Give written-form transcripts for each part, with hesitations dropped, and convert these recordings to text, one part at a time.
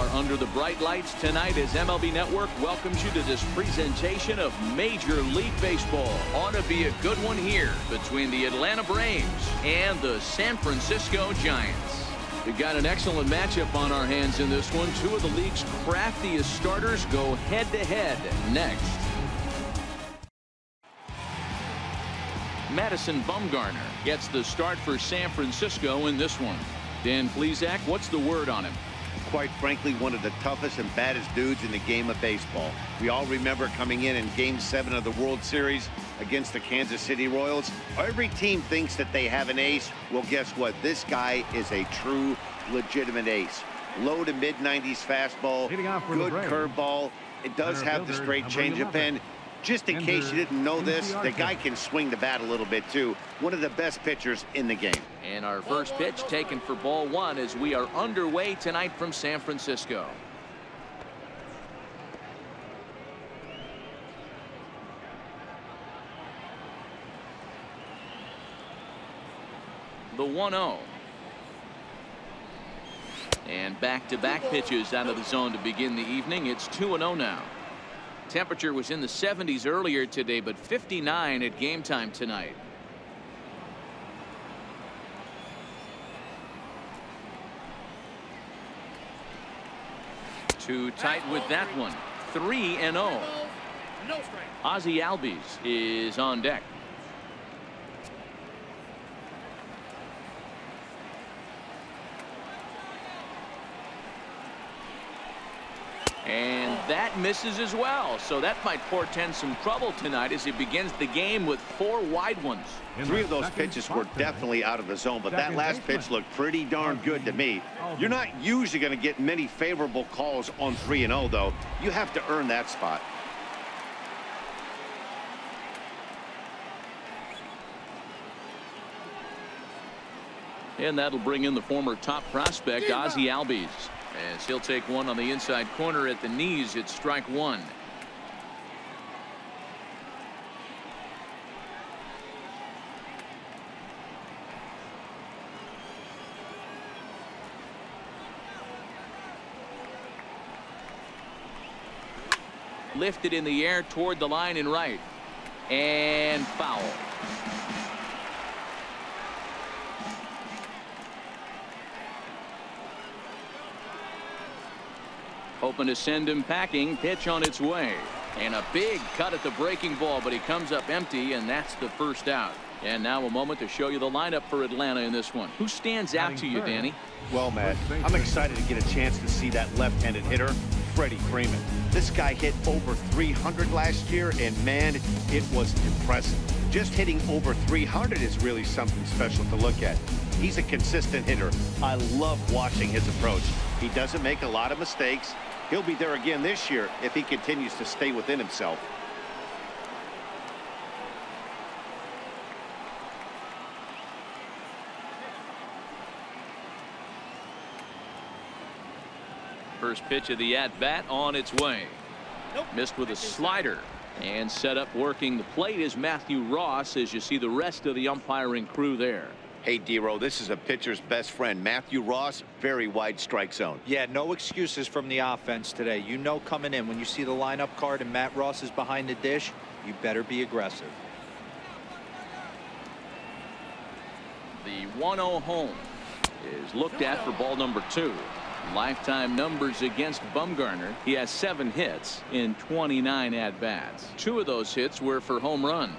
are under the bright lights tonight as MLB Network welcomes you to this presentation of Major League Baseball. Ought to be a good one here between the Atlanta Braves and the San Francisco Giants. We've got an excellent matchup on our hands in this one. Two of the league's craftiest starters go head-to-head next. Madison Bumgarner gets the start for San Francisco in this one. Dan Plesac, what's the word on him? Quite frankly, one of the toughest and baddest dudes in the game of baseball. We all remember coming in Game 7 of the World Series against the Kansas City Royals. Every team thinks that they have an ace. Well, guess what? This guy is a true, legitimate ace. Low to mid-90s fastball, good curveball. It does have the straight changeup, and just in case you didn't know this, the guy can swing the bat a little bit too. One of the best pitchers in the game. And our first pitch taken for ball one as we are underway tonight from San Francisco. The 1-0. And back-to-back pitches out of the zone to begin the evening. It's 2-0 now. Temperature was in the 70s earlier today, but 59 at game time tonight. Too tight with that one. 3-0. Ozzie Albies is on deck. And that misses as well, so that might portend some trouble tonight as he begins the game with 4 wide ones. 3 of those pitches were definitely out of the zone, but that last pitch looked pretty darn good to me. You're not usually going to get many favorable calls on 3-0, though. You have to earn that spot. And that'll bring in the former top prospect, Ozzie Albies, as he'll take one on the inside corner at the knees. It's strike one. Lifted in the air toward the line and right. And foul. Hoping to send him packing. Pitch on its way. And a big cut at the breaking ball, but he comes up empty, and that's the first out. And now a moment to show you the lineup for Atlanta in this one. Who stands out to you, Danny? Well, Matt, I'm excited to get a chance to see that left-handed hitter, Freddie Freeman. This guy hit over 300 last year, and man, it was impressive. Just hitting over 300 is really something special to look at. He's a consistent hitter. I love watching his approach. He doesn't make a lot of mistakes. He'll be there again this year if he continues to stay within himself. First pitch of the at-bat on its way. Missed with a slider. And set up working the plate is Matthew Ross as you see the rest of the umpiring crew there. Hey, D-Row, this is a pitcher's best friend, Matthew Ross. Very wide strike zone. Yeah, no excuses from the offense today. You know coming in when you see the lineup card and Matt Ross is behind the dish, you better be aggressive. The 1-0 home is looked at for ball number 2. Lifetime numbers against Bumgarner. He has 7 hits in 29 at-bats. 2 of those hits were for home runs.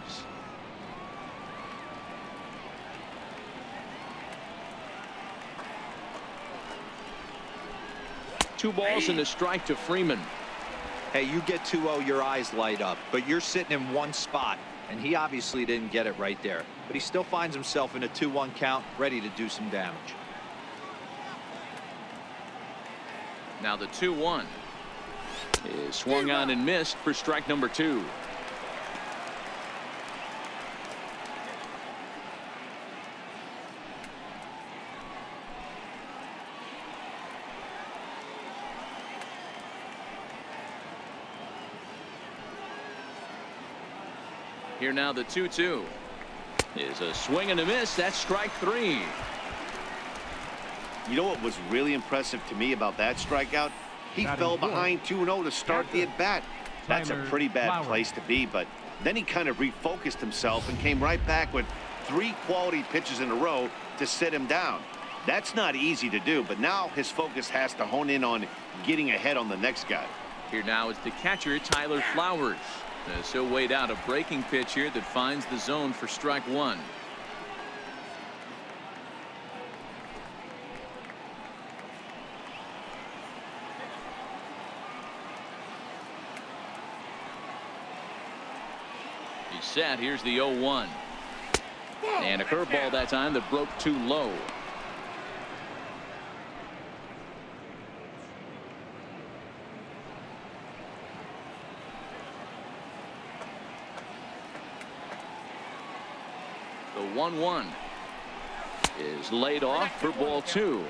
Two balls and a strike to Freeman. Hey, you get 2-0, your eyes light up, but you're sitting in one spot, and he obviously didn't get it right there. But he still finds himself in a 2-1 count, ready to do some damage. Now the 2-1 is swung on and missed for strike number 2. Here now the 2-2 is a swing and a miss. That's strike 3. You know what was really impressive to me about that strikeout? He fell behind 2-0 to start the at-bat. That's a pretty bad place to be, but then he kind of refocused himself and came right back with 3 quality pitches in a row to sit him down. That's not easy to do, but now his focus has to hone in on getting ahead on the next guy. Here now is the catcher, Tyler Flowers. As he'll wait out a breaking pitch here that finds the zone for strike 1. He's set. Here's the 0-1. And a curveball that time that broke too low. The 1-1 is laid off for ball 2.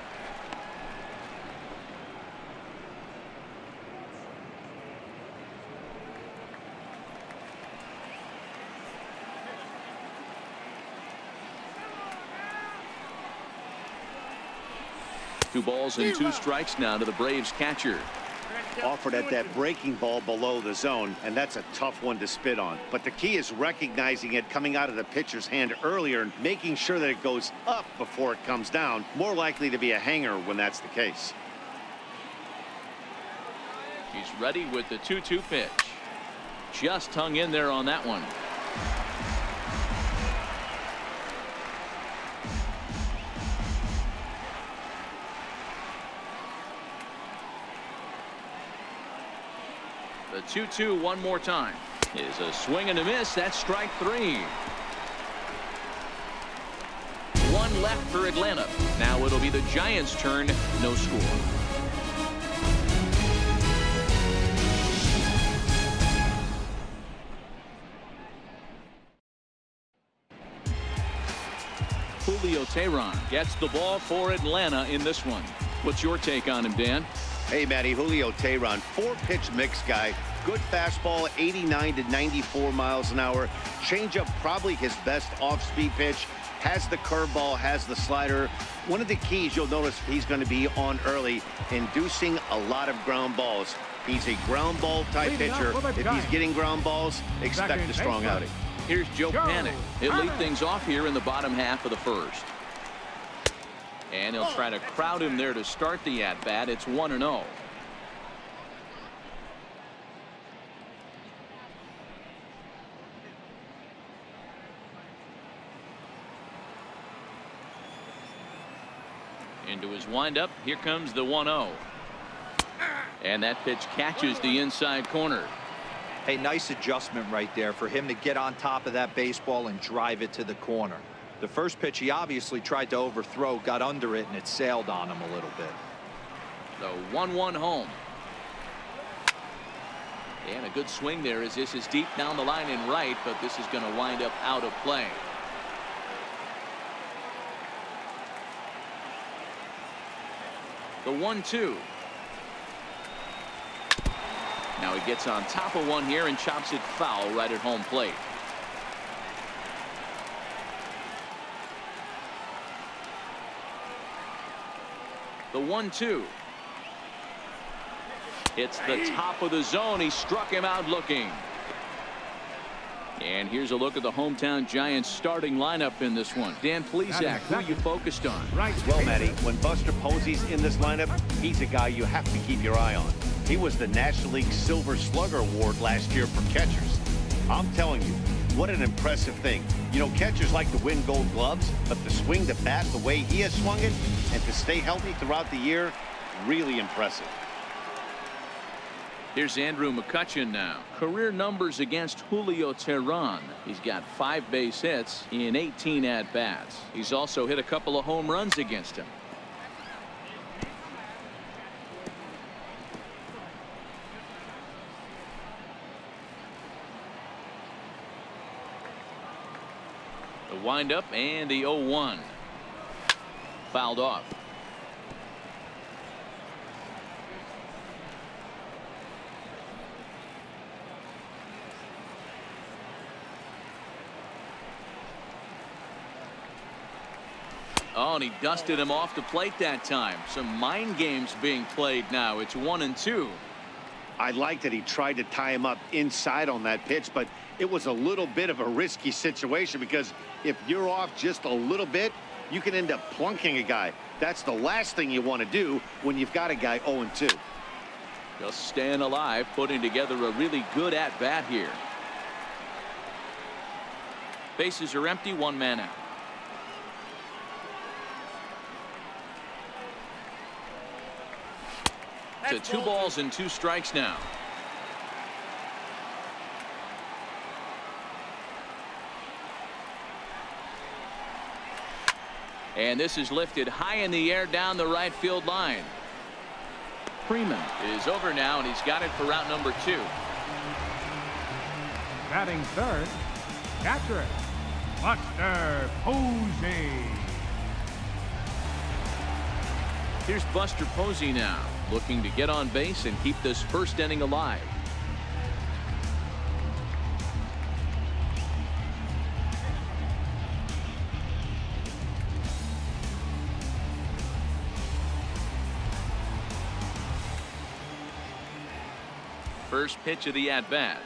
Two balls and 2 strikes now to the Braves catcher. Offered at that breaking ball below the zone, and that's a tough one to spit on. But the key is recognizing it coming out of the pitcher's hand earlier and making sure that it goes up before it comes down. More likely to be a hanger when that's the case. He's ready with the 2-2 pitch. Just hung in there on that one. The 2-2 one more time is a swing and a miss. That's strike 3. 1 left for Atlanta. Now it'll be the Giants' turn. No score. Julio Teheran gets the ball for Atlanta in this one. What's your take on him, Dan? Hey, Matty, Julio Teheran, 4-pitch mix guy. Good fastball, 89 to 94 miles an hour. Changeup, probably his best off-speed pitch. Has the curveball, has the slider. One of the keys you'll notice he's going to be on early, inducing a lot of ground balls. He's a ground ball type pitcher. If he's getting ground balls, expect a strong outing. Here's Joe Panik. He'll lead things off here in the bottom half of the first. And he'll try to crowd him there to start the at-bat. It's 1-0. Into his windup. Here comes the 1-0. And that pitch catches the inside corner. Hey, nice adjustment right there for him to get on top of that baseball and drive it to the corner. The first pitch he obviously tried to overthrow, got under it, and it sailed on him a little bit. The 1-1 home. And a good swing there as this is deep down the line in right, but this is going to wind up out of play. The 1-2. Now he gets on top of one here and chops it foul right at home plate. The 1-2. It's the top of the zone. He struck him out looking. And here's a look at the hometown Giants starting lineup in this one. Dan Plesac, who you focused on? Well, Matty, when Buster Posey's in this lineup, he's a guy you have to keep your eye on. He was the National League Silver Slugger Award last year for catchers. I'm telling you, what an impressive thing. You know, catchers like to win gold gloves, but to swing the bat the way he has swung it and to stay healthy throughout the year, really impressive. Here's Andrew McCutchen now. Career numbers against Julio Teheran. He's got 5 base hits in 18 at-bats. He's also hit a couple of home runs against him. The windup and the 0-1. Fouled off. Oh, and he dusted him off the plate that time. Some mind games being played now. It's 1-2. I like that he tried to tie him up inside on that pitch, but it was a little bit of a risky situation because if you're off just a little bit, you can end up plunking a guy. That's the last thing you want to do when you've got a guy 0-2. Just staying alive, putting together a really good at-bat here. Bases are empty, one man out. To 2 balls and 2 strikes now. And this is lifted high in the air down the right field line. Freeman is over now, and he's got it for out number 2. Batting third, catcher, Buster Posey. Here's Buster Posey now, looking to get on base and keep this first inning alive. First pitch of the at-bat.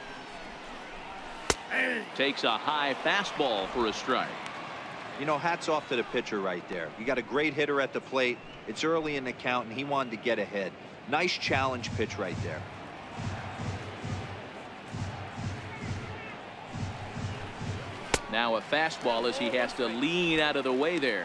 Takes a high fastball for a strike. You know, hats off to the pitcher right there. You got a great hitter at the plate. It's early in the count, and he wanted to get ahead. Nice challenge pitch right there. Now a fastball as he has to lean out of the way there.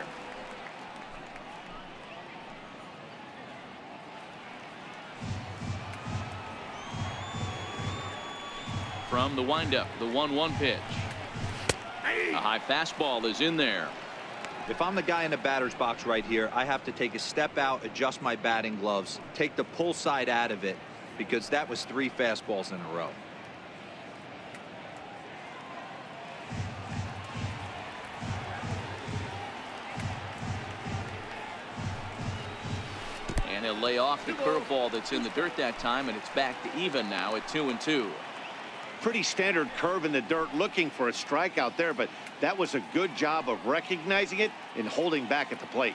From the windup, the 1-1 pitch. A high fastball is in there. If I'm the guy in the batter's box right here, I have to take a step out, adjust my batting gloves, take the pull side out of it, because that was 3 fastballs in a row. And he'll lay off the curveball that's in the dirt that time, and it's back to even now at 2-2. Pretty standard curve in the dirt, looking for a strikeout there, but that was a good job of recognizing it and holding back at the plate.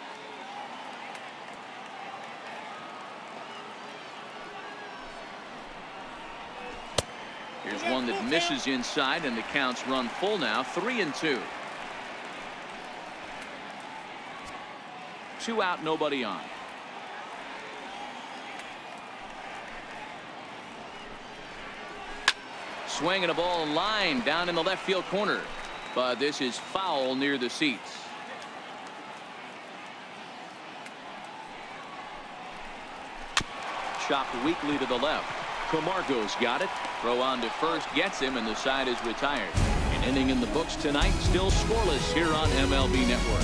Here's one that misses inside, and the count's run full now, 3-2. 2 out, nobody on. Swinging a ball in line down in the left field corner, but this is foul near the seats. Chopped weakly to the left. Camargo's got it. Throw on to first, gets him, and the side is retired. An inning in the books tonight, still scoreless here on MLB Network.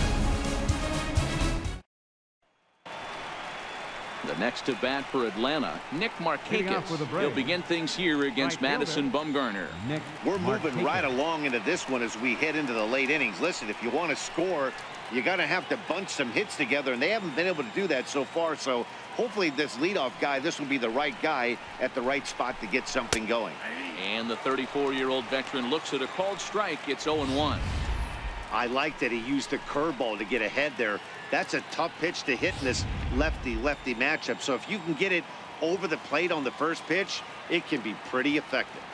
The next to bat for Atlanta, Nick Markakis. He'll begin things here against Madison Bumgarner. We're moving right along into this one as we head into the late innings. Listen, if you want to score, you got to have to bunch some hits together, and they haven't been able to do that so far. So hopefully this leadoff guy, this will be the right guy at the right spot to get something going. And the 34-year-old veteran looks at a called strike. It's 0-1. I like that he used the curveball to get ahead there. That's a tough pitch to hit in this lefty-lefty matchup. So if you can get it over the plate on the first pitch, it can be pretty effective.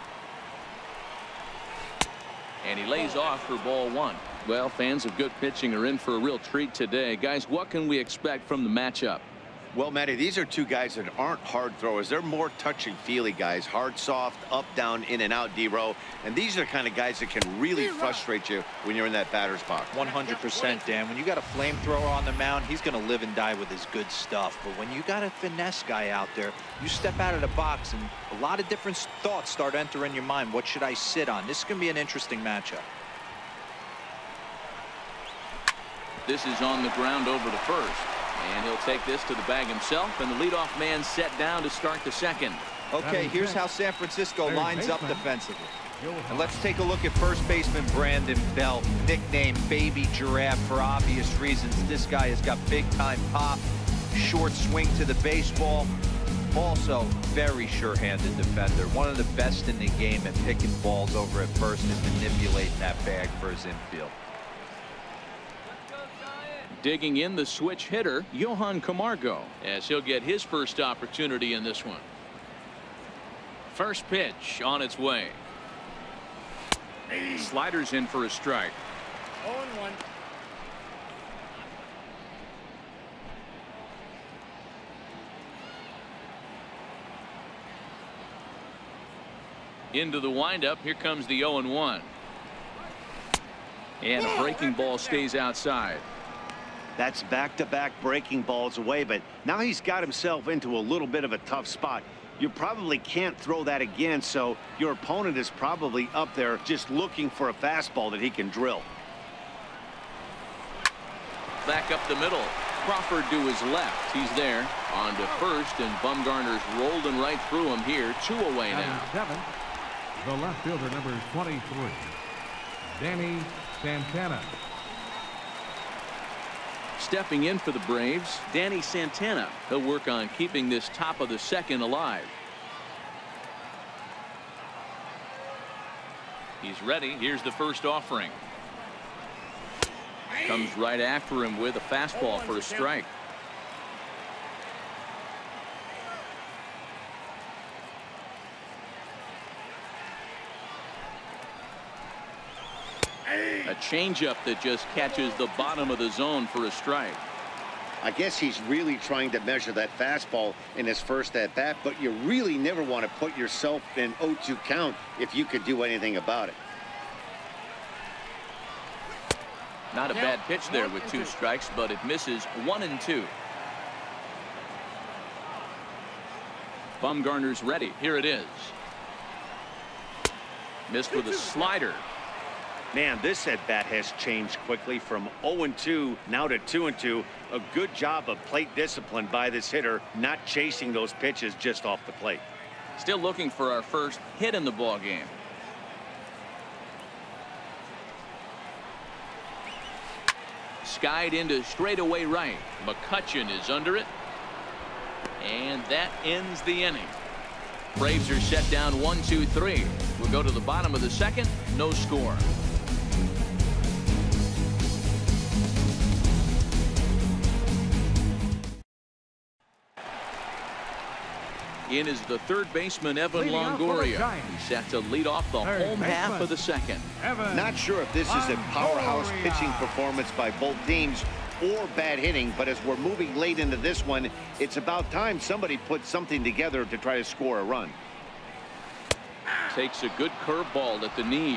And he lays off for ball 1. Well, fans of good pitching are in for a real treat today. Guys, what can we expect from the matchup? Well, Matty, these are two guys that aren't hard throwers. They're more touchy-feely guys. Hard, soft, up, down, in and out, D-row. And these are the kind of guys that can really frustrate you when you're in that batter's box. 100%, Dan. When you got a flamethrower on the mound, he's going to live and die with his good stuff. But when you got a finesse guy out there, you step out of the box and a lot of different thoughts start entering your mind. What should I sit on? This is going to be an interesting matchup. This is on the ground over to first. And he'll take this to the bag himself, and the leadoff man set down to start the second. Okay, here's how San Francisco lines up defensively. And let's take a look at first baseman Brandon Belt, nicknamed Baby Giraffe for obvious reasons. This guy has got big-time pop, short swing to the baseball. Also, very sure-handed defender. One of the best in the game at picking balls over at first and manipulating that bag for his infield. Digging in, the switch hitter, Johan Camargo, as he'll get his first opportunity in this one. First pitch on its way. Sliders in for a strike. 0-1. Into the windup. Here comes the 0-1. And a breaking ball stays outside. That's back-to-back breaking balls away, but now he's got himself into a little bit of a tough spot. You probably can't throw that again, so your opponent is probably up there just looking for a fastball that he can drill. Back up the middle. Crawford to his left. He's there. On to first, and Bumgarner's rolling right through him here. 2 away now. 7, the left fielder, number 23, Danny Santana. Stepping in for the Braves, Danny Santana. He'll work on keeping this top of the second alive. He's ready. Here's the first offering. Comes right after him with a fastball for a strike. A changeup that just catches the bottom of the zone for a strike. I guess he's really trying to measure that fastball in his first at-bat, but you really never want to put yourself in 0-2 count if you could do anything about it. Not a bad pitch there with 2 strikes, but it misses 1-2. Bumgarner's ready. Here it is. Missed with a slider. Man, this at-bat has changed quickly from 0-2 now to 2-2. A good job of plate discipline by this hitter, not chasing those pitches just off the plate. Still looking for our first hit in the ball game. Skied into straightaway right. McCutchen is under it. And that ends the inning. Braves are set down 1-2-3. We'll go to the bottom of the second. No score. In is the third baseman, Evan Longoria. He's set to lead off the home half of the second. Not sure if this is a powerhouse pitching performance by both teams or bad hitting, but as we're moving late into this one, it's about time somebody put something together to try to score a run. Takes a good curveball at the knees.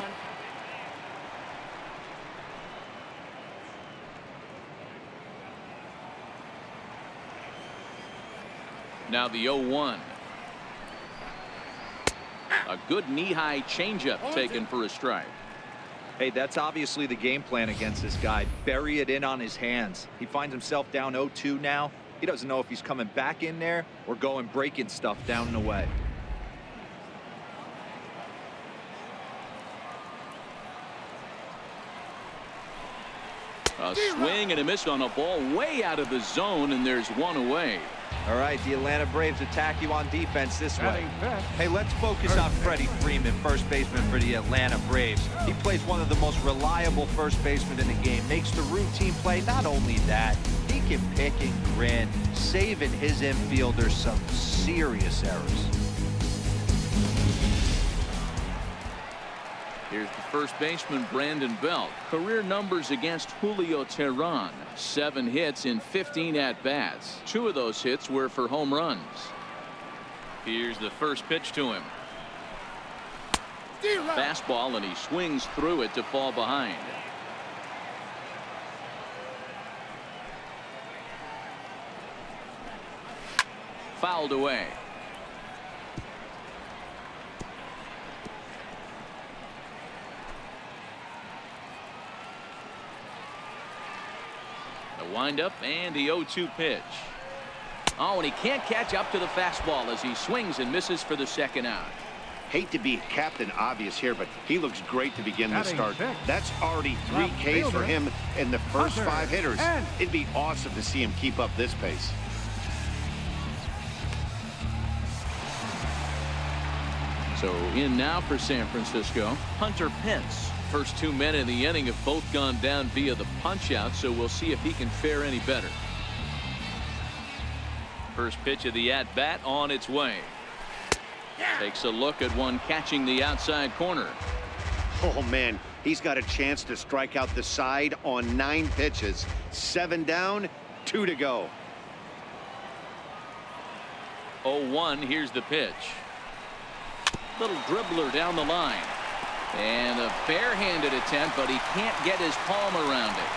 Now the 0-1. A good knee-high changeup taken for a strike. Hey, that's obviously the game plan against this guy. Bury it in on his hands. He finds himself down 0-2 now. He doesn't know if he's coming back in there or going breaking stuff down and away. A swing and a miss on a ball way out of the zone, and there's 1 away. All right, the Atlanta Braves attack you on defense this way. Hey, let's focus on Freddie Freeman, first baseman for the Atlanta Braves. He plays one of the most reliable first basemen in the game, makes the routine play. Not only that, he can pick and grin, saving his infielders some serious errors. Here's the first baseman, Brandon Belt. Career numbers against Julio Teheran. 7 hits in 15 at-bats. 2 of those hits were for home runs. Here's the first pitch to him. Fastball, and he swings through it to fall behind. Fouled away. Windup and the 0-2 pitch. Oh, and he can't catch up to the fastball as he swings and misses for the second out. Hate to be Captain Obvious here, but he looks great to begin the start. That's already 3 Ks for him in the first 5 hitters. It'd be awesome to see him keep up this pace. So in now for San Francisco, Hunter Pence. First 2 men in the inning have both gone down via the punch out, so we'll see if he can fare any better. First pitch of the at bat on its way. Takes a look at one catching the outside corner. Oh man, he's got a chance to strike out the side on 9 pitches. 7 down, 2 to go. 0-1. Here's the pitch. Little dribbler down the line. And a barehanded attempt, but he can't get his palm around it.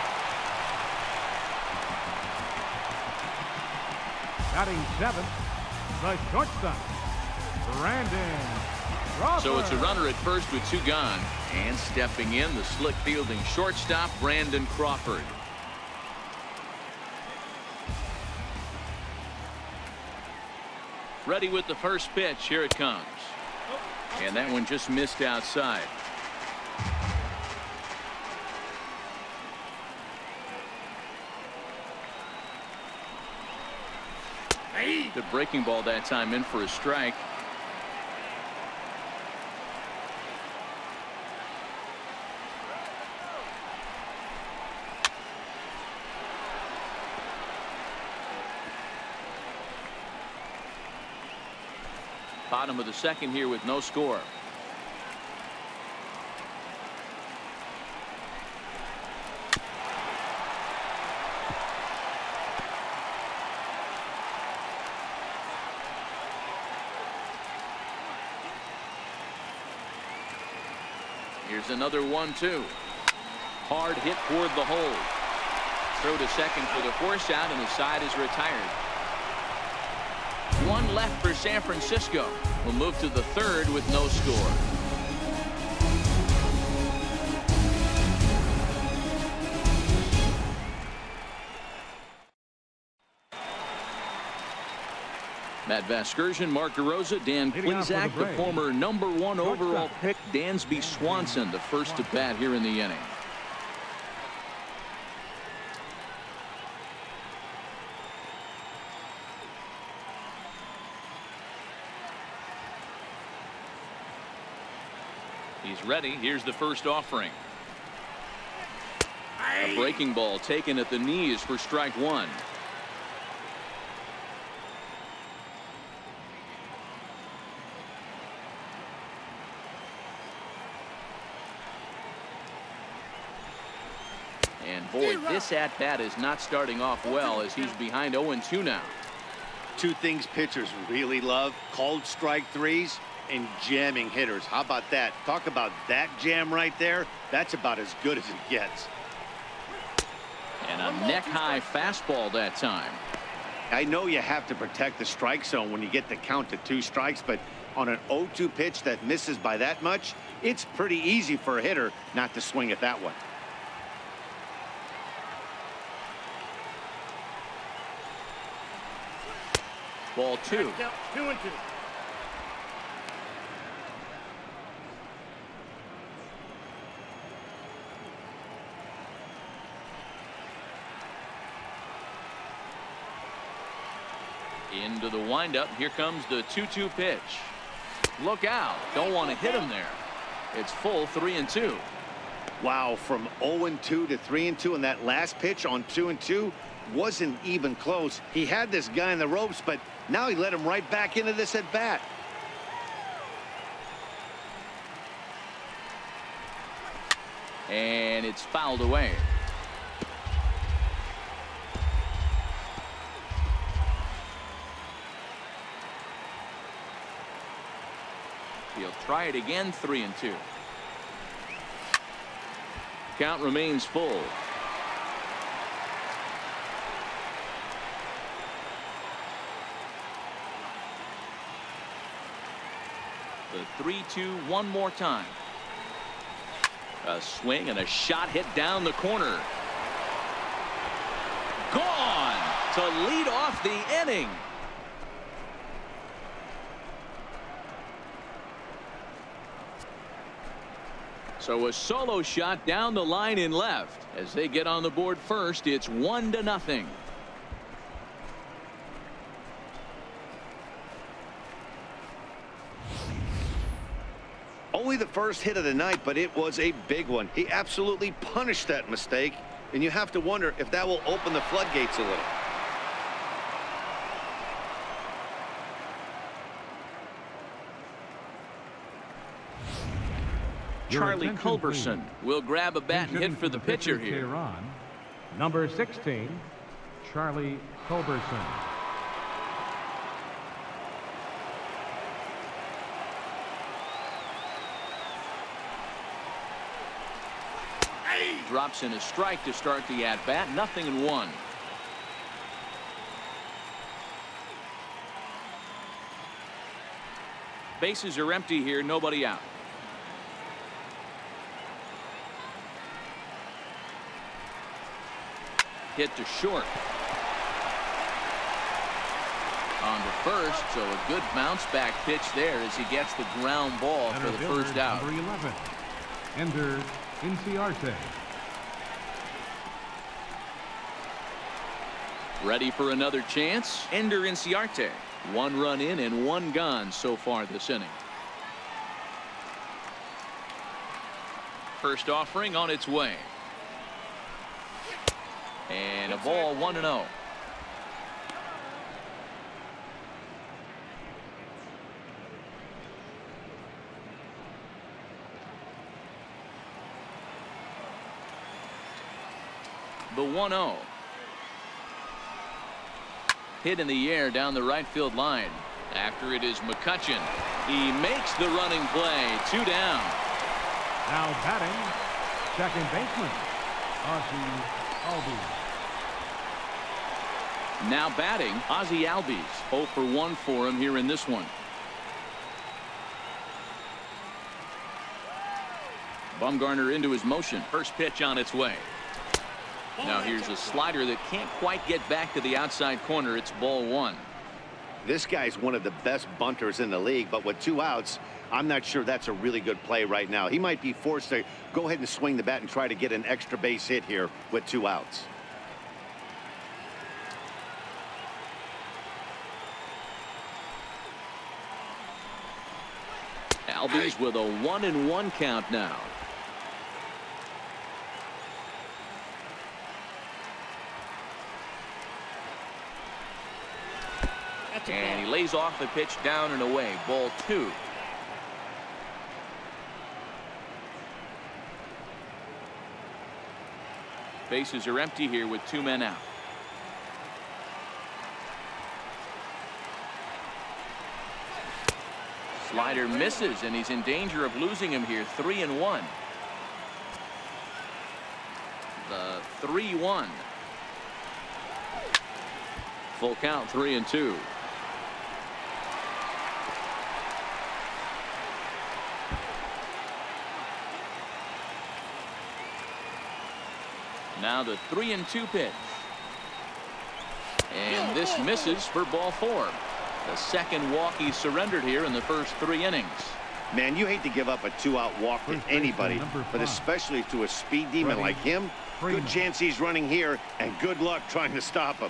Batting 7th, the shortstop, Brandon Crawford. So it's a runner at first with 2 gone. And stepping in, the slick fielding shortstop, Brandon Crawford. Ready with the first pitch. Here it comes. And that one just missed outside. The breaking ball that time in for a strike. Bottom of the second here with no score. Here's another 1-2. Hard hit toward the hole. Throw to second for the force out, and the side is retired. 1 left for San Francisco. We'll move to the 3rd with no score. Matt Vasgersian, Mark DeRosa, Dan Plesac, the former #1 overall pick, Dansby Swanson, the first to bat here in the inning. He's ready. Here's the first offering. A breaking ball taken at the knees for strike 1. And boy, this at bat is not starting off well as he's behind 0-2 now. 2 things pitchers really love: called strike 3s and jamming hitters. How about that? Talk about that jam right there. That's about as good as it gets. And a neck-high fastball that time. I know you have to protect the strike zone when you get the count to 2 strikes, but on an 0-2 pitch that misses by that much, it's pretty easy for a hitter not to swing at that one. Ball 2. 2-2. Into the windup. Here comes the 2-2 pitch. Look out. Don't want to hit him there. It's full 3-2. Wow, from 0-2 to 3-2, and that last pitch on 2-2 wasn't even close. He had this guy in the ropes, but now he let him right back into this at bat. And it's fouled away. He'll try it again. 3-2. Count remains full. The 3-2 one more time. A swing and a shot hit down the corner. Gone to lead off the inning. So a solo shot down the line in left. As they get on the board first, it's 1-0. only the first hit of the night, but it was a big one. He absolutely punished that mistake, and you have to wonder if that will open the floodgates a little. Charlie Culberson will grab a bat and hit for the pitcher here. Number 16, Charlie Culberson. Drops in a strike to start the at-bat. 0-1. Bases are empty here. Nobody out. Hit to short. On to first, so a good bounce back pitch there as he gets the ground ball for the first out. Number 11, Ender Inciarte. Ready for another chance? Ender Inciarte. 1 run in and 1 gone so far this inning. First offering on its way. And a ball 1-0. The 1-0. Hit in the air down the right field line. After it is McCutchen. He makes the running play. 2 down. Now batting, second baseman, Ozzie Albies. Now batting, Ozzie Albies. 0 for 1 for him here in this one. Bumgarner into his motion. First pitch on its way. Now here's a slider that can't quite get back to the outside corner. It's ball 1. This guy's one of the best bunters in the league, but with 2 outs, I'm not sure that's a really good play right now. He might be forced to go ahead and swing the bat and try to get an extra base hit here with 2 outs. Albies with a 1-1 count now. And he lays off the pitch down and away. Ball 2. Bases are empty here with 2 men out. Slider misses, and he's in danger of losing him here. 3-1. The 3-1. Full count, 3-2. Now the 3-2 pitch. And this misses for ball 4. The second walk he surrendered here in the first 3 innings. Man, you hate to give up a 2-out walk to anybody, but especially to a speed demon like him. Good chance he's running here, and good luck trying to stop him.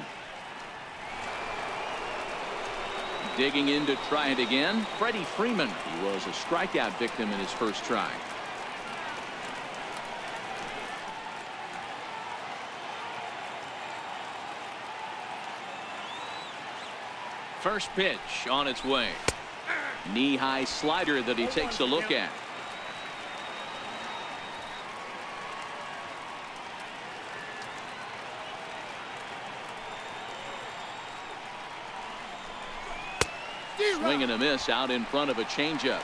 Digging in to try it again, Freddie Freeman. He was a strikeout victim in his first try. First pitch on its way. Knee-high slider that he takes a look at. Swing and a miss out in front of a changeup.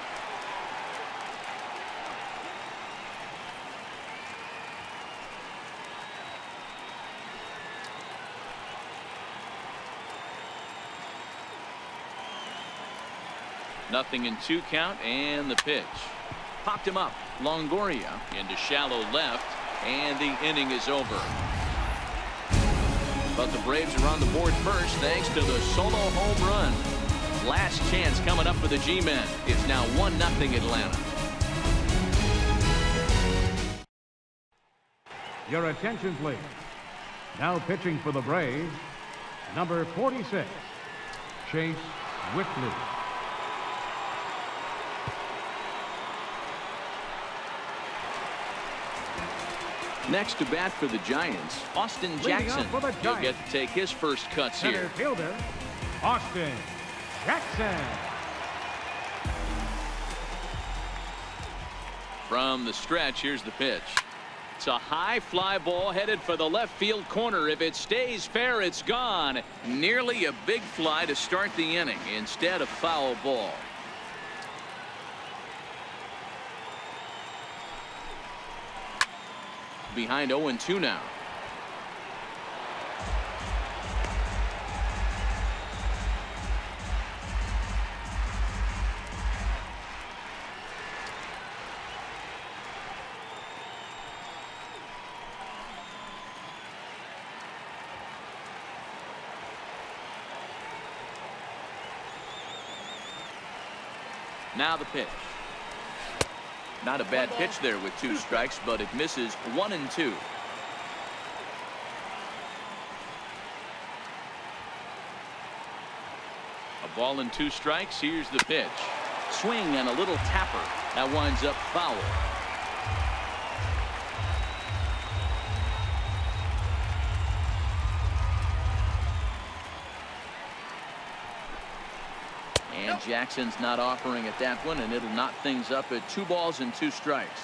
Nothing in 2 count, and the pitch. Popped him up. Longoria into shallow left, and the inning is over. But the Braves are on the board first thanks to the solo home run. Last chance coming up for the G-men. It's now 1-0 Atlanta. Your attention, please. Now pitching for the Braves, number 46, Chase Whitley. Next to bat for the Giants, Austin Jackson. He'll get to take his first cuts here. Center fielder, Austin Jackson. From the stretch, here's the pitch. It's a high fly ball headed for the left field corner. If it stays fair, it's gone. Nearly a big fly to start the inning. Instead, a foul ball. Behind 0-2 now. Now the pitch. Not a bad pitch there with 2 strikes, but it misses 1-2. A ball and 2 strikes. Here's the pitch. Swing and a little tapper. That winds up foul. And Jackson's not offering at that one, and it'll knot things up at 2 balls and 2 strikes.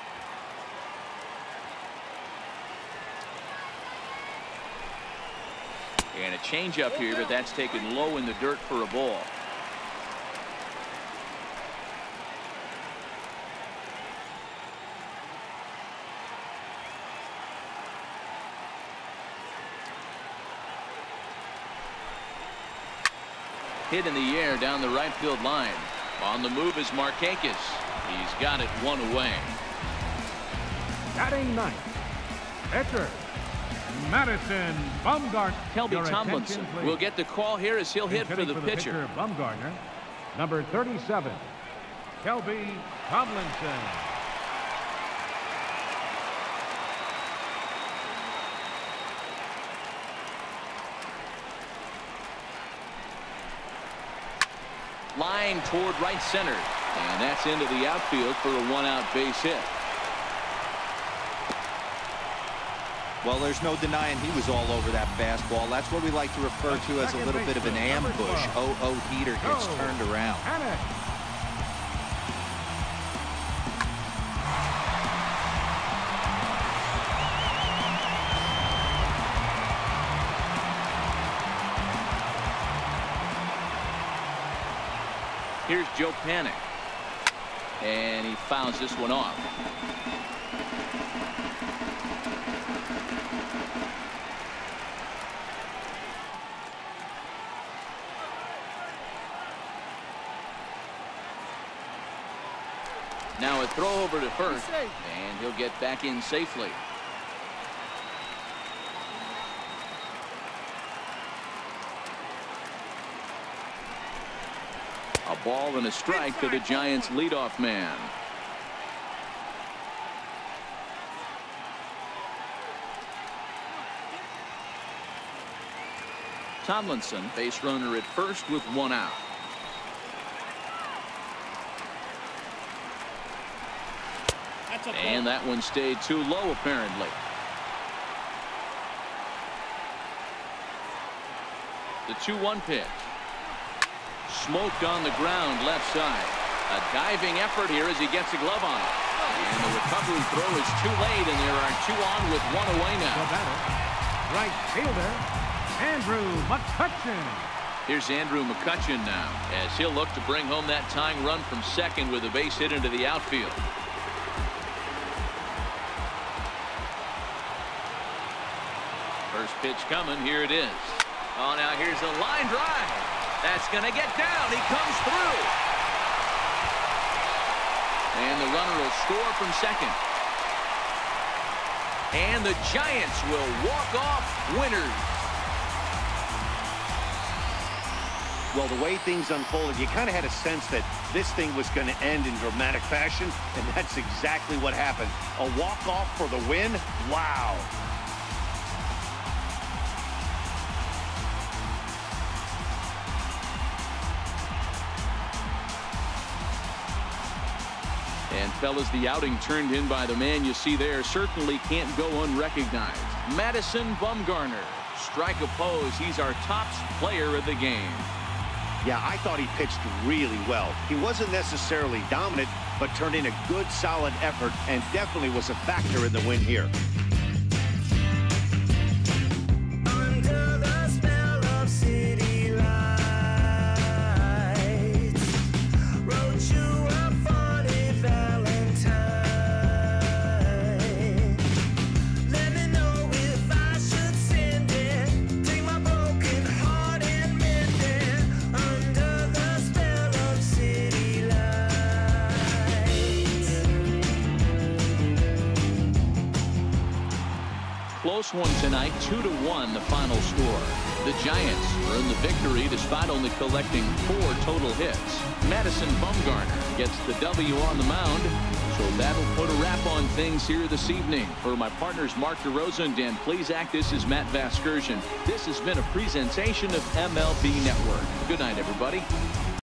And a changeup here, but that's taken low in the dirt for a ball. Hit in the air down the right field line. On the move is Markakis. He's got it 1 away. Batting ninth, pitcher Madison Bumgarner. Kelby Tomlinson will get the call here as he'll hit for the pitcher. Bumgarner, number 37, Kelby Tomlinson. Line toward right center, and that's into the outfield for a 1-out base hit. Well, there's no denying he was all over that fastball. That's what we like to refer to as a little bit of an ambush. 0-0 heater gets turned around. Here's Joe Panik, and he fouls this one off. Now a throw over to first, and he'll get back in safely. A ball and a strike to the Giants' leadoff man. Tomlinson, base runner at first with 1 out. And that one stayed too low, apparently. The 2-1 pitch. Smoked on the ground left side. A diving effort here as he gets a glove on it. And the recovery throw is too late, and there are 2 on with 1 away now. The batter, right fielder, Andrew McCutchen. Here's Andrew McCutchen now, as he'll look to bring home that tying run from second with a base hit into the outfield. First pitch coming. Here it is. Oh, now here's a line drive. That's going to get down. He comes through. And the runner will score from second. And the Giants will walk off winners. Well, the way things unfolded, you kind of had a sense that this thing was going to end in dramatic fashion, and that's exactly what happened. A walk-off for the win? Wow. And fellas, the outing turned in by the man you see there certainly can't go unrecognized. Madison Bumgarner. Strike a pose. He's our top player of the game. Yeah, I thought he pitched really well. He wasn't necessarily dominant, but turned in a good, solid effort and definitely was a factor in the win here. Under the spell of city lights, wrote you a funny Valentine. Let me know if I should send it. Take my broken heart and mend it. Under the spell of city lights. Close one tonight, 2-1 the final score. The Giants earn the victory despite only collecting 4 total hits. Madison Bumgarner gets the W on the mound, so that'll put a wrap on things here this evening. For my partners Mark DeRosa and Dan Plesac, this is Matt Vasgersian. This has been a presentation of MLB Network. Good night, everybody.